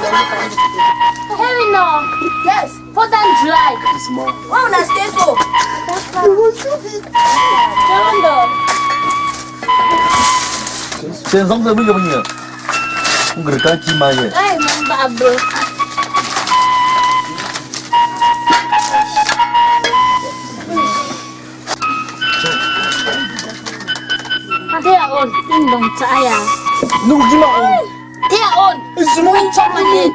Heavy now. Yes. Put and dry. Why would I stay so? Sen sống bây giờ bao nhiêu? Không được cái chi mai vậy? Ay, mong babo. Dia on, indong saya. Nung gimana? Dia on. Semua Chocolate.